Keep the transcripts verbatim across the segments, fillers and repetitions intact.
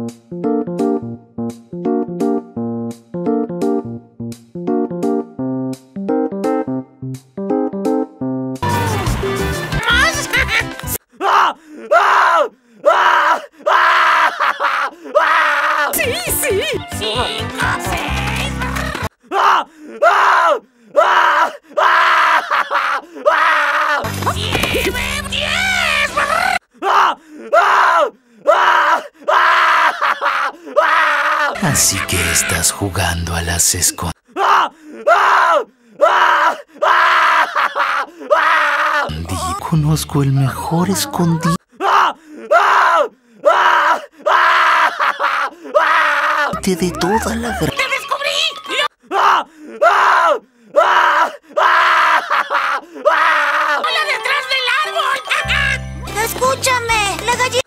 ¡Sí, sí! ¡Cinco, seis! ¡Siete, diez! Así que estás jugando a las escondidas. Conozco el mejor escondido de toda la gran... ¡Te descubrí! ¡Hola detrás del árbol! ¡Escúchame! ¡La gallina!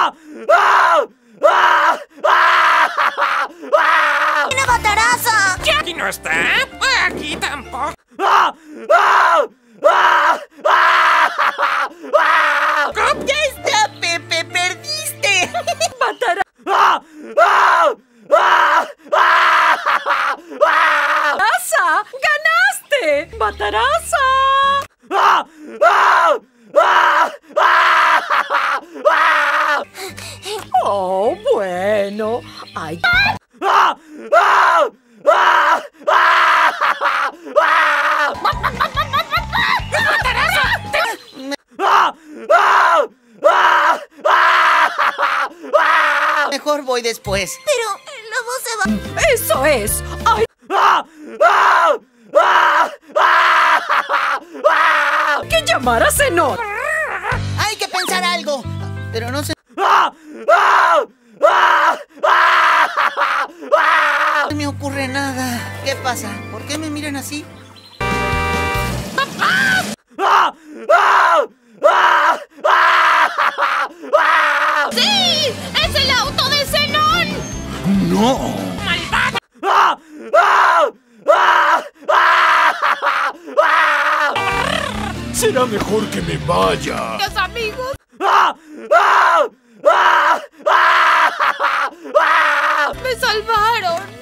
¡Tiene Bataraza! ¿Ya aquí no está? Aquí tampoco. ¡Ya está, Pepe! ¡Perdiste! Bataraza. ¡Ganaste! ¡Bataraza! Oh, bueno. Ay. Mejor voy después. Pero el lobo se va... ¡Eso es! ¡Ay! ¡Que llamar a Zenón! Hay que pensar algo. Pero no se... No me ocurre nada. ¿Qué pasa? ¿Por qué me miran así? ¡Sí! ¡Es el auto de Zenón! ¡No! ¡Malvado! Será mejor que me vaya. ¡Los amigos! ¡Me salvaron!